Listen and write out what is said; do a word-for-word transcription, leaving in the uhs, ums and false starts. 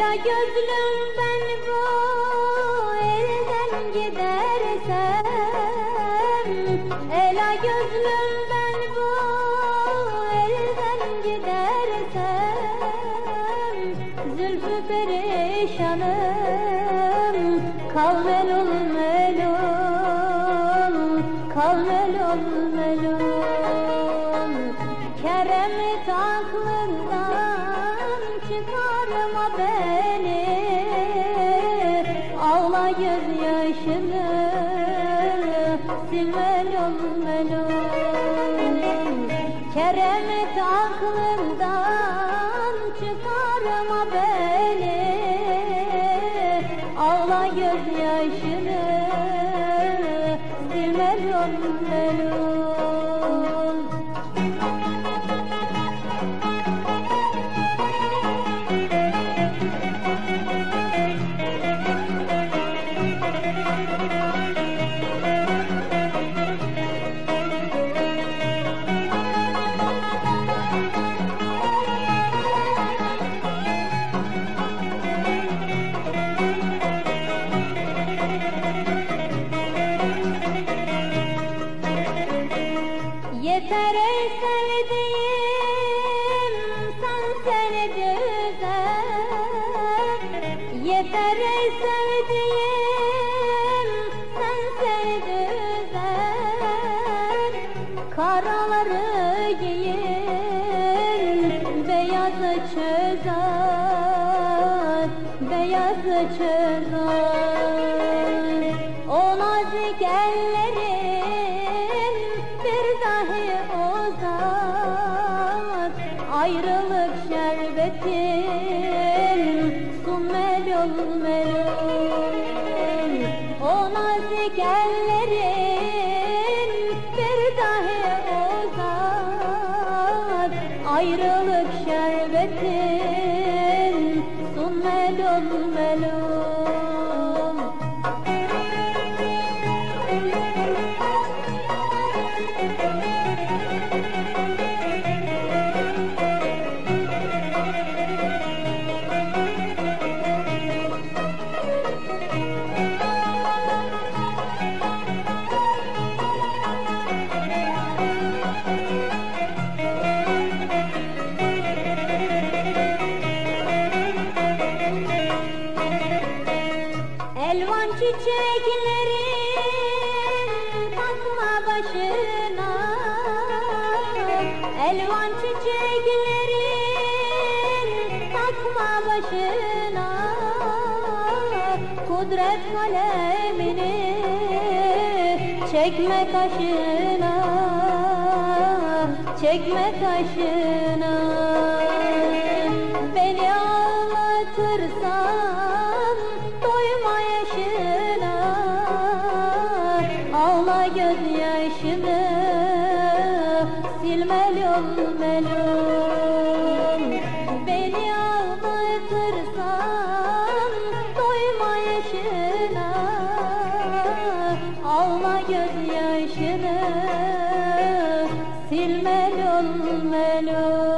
Ela gözlüm ben bu elden gidersem, ela gözlüm ben bu elden gidersem, zülfü perişanım, kal melul melul, kal melul melul. Keremet aklından çıkarma beni, ağla gözyaşını sil melul melul. Keremet aklından çıkarma beni, ağla gözyaşını sil melul melul. Yeter ey sevdiğim, sen seni düzen. Yeter ey sevdiğim, sen seni düzen. Karaları giyin, beyazı çözer, beyazı çözer. O nazik ellerin bir dahi uzat, ayrılık şerbetin sun melul melul. O nazik ellerin bir dahi uzat, ayrılık şerbetin sun melul melul. Elvan çiçeklerin takma başına, elvan çiçeklerin takma başına. Kudret kalemini çekme kaşına, çekme kaşına. Beni ağlatırsan doyma yaşına, ağla gözyaşını sil melul melul. Beni ağlatırsan doyma yaşına, ağla gözyaşını sil melul melul.